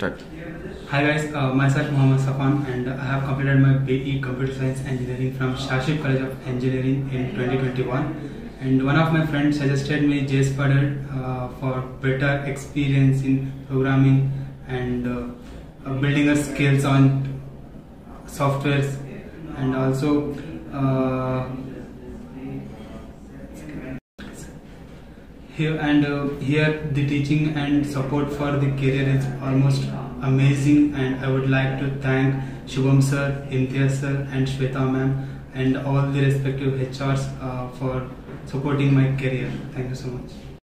start. Hi guys, myself Mahamad Safan, and I have completed my BE Computer Science Engineering from Shaship College of Engineering in 2021. And one of my friends suggested me JSpiders for better experience in programming and building a skills on softwares, and also here the teaching and support for the career is almost amazing, and I would like to thank Shubham sir, Imtiaz sir and Shweta ma'am and all the respective HRs for supporting my career. Thank you so much.